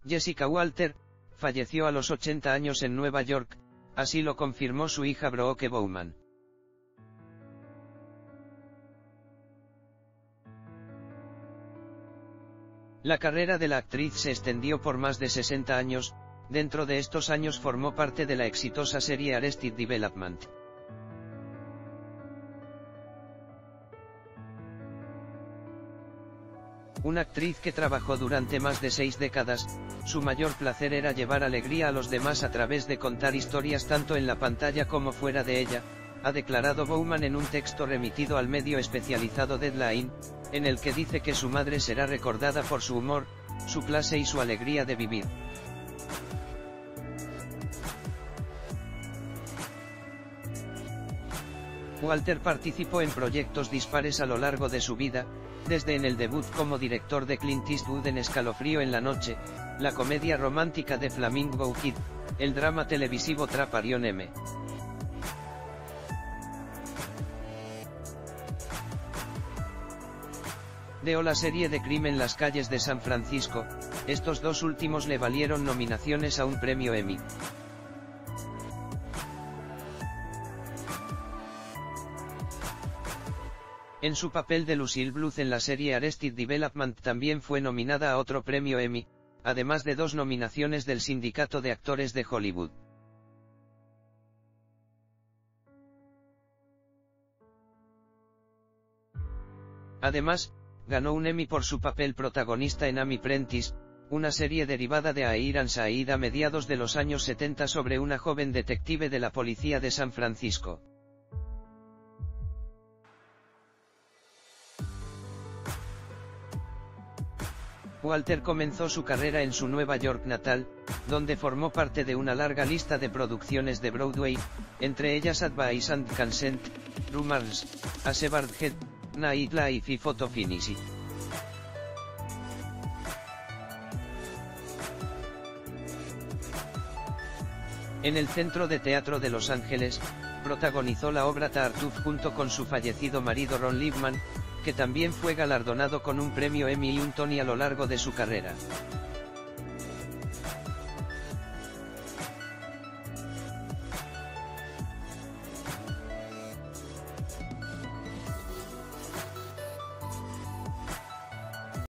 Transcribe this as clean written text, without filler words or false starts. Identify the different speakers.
Speaker 1: Jessica Walter, falleció a los 80 años en Nueva York, así lo confirmó su hija Brooke Bowman. La carrera de la actriz se extendió por más de 60 años, dentro de estos años formó parte de la exitosa serie Arrested Development. Una actriz que trabajó durante más de 6 décadas, su mayor placer era llevar alegría a los demás a través de contar historias tanto en la pantalla como fuera de ella, ha declarado Bowman en un texto remitido al medio especializado Deadline, en el que dice que su madre será recordada por su humor, su clase y su alegría de vivir. Walter participó en proyectos dispares a lo largo de su vida, desde en el debut como director de Clint Eastwood en Escalofrío en la noche, la comedia romántica de Flamingo Kid, el drama televisivo Trap Arion M. O la serie de Crimen en las calles de San Francisco, estos dos últimos le valieron nominaciones a un premio Emmy. En su papel de Lucille Bluth en la serie Arrested Development también fue nominada a otro premio Emmy, además de 2 nominaciones del Sindicato de Actores de Hollywood. Además, ganó un Emmy por su papel protagonista en Amy Prentice, una serie derivada de Air and Said a mediados de los años 70 sobre una joven detective de la policía de San Francisco. Walter comenzó su carrera en su Nueva York natal, donde formó parte de una larga lista de producciones de Broadway, entre ellas Advice and Consent, Rumors, A Severed Head, Nightlife y Photo Finish. En el Centro de Teatro de Los Ángeles, protagonizó la obra Tartuffe junto con su fallecido marido Ron Liebman, que también fue galardonado con un premio Emmy y un Tony a lo largo de su carrera.